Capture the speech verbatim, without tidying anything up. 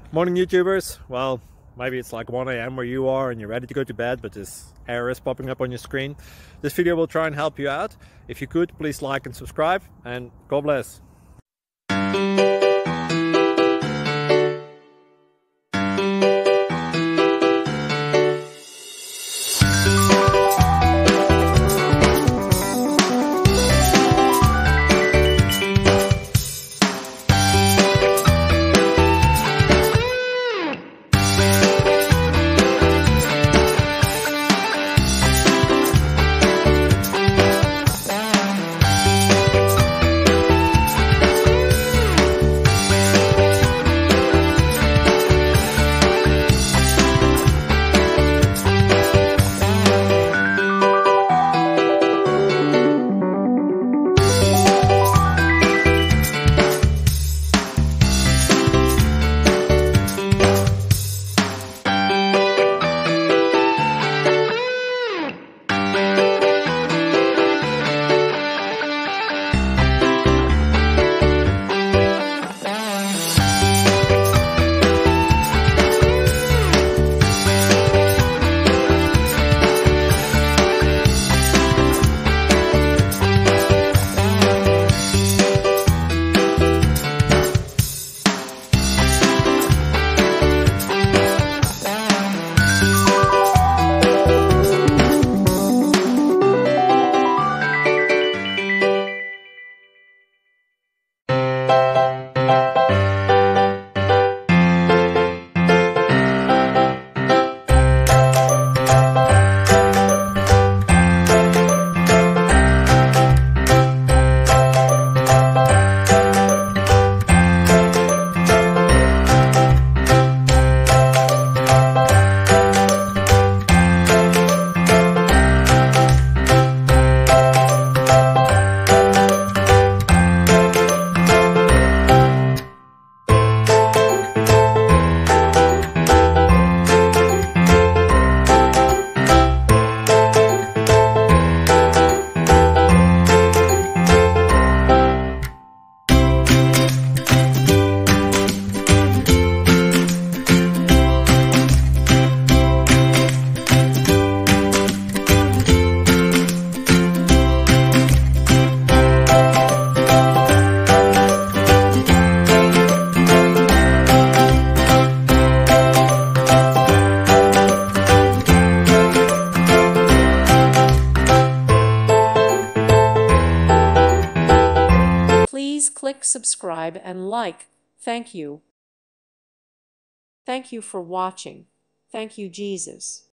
Morning YouTubers. Well, maybe it's like one A M where you are and you're ready to go to bed, but this error is popping up on your screen. This video will try and help you out. If you could, please like and subscribe, and God bless. Please click subscribe and like. Thank you. Thank you for watching. Thank you, Jesus.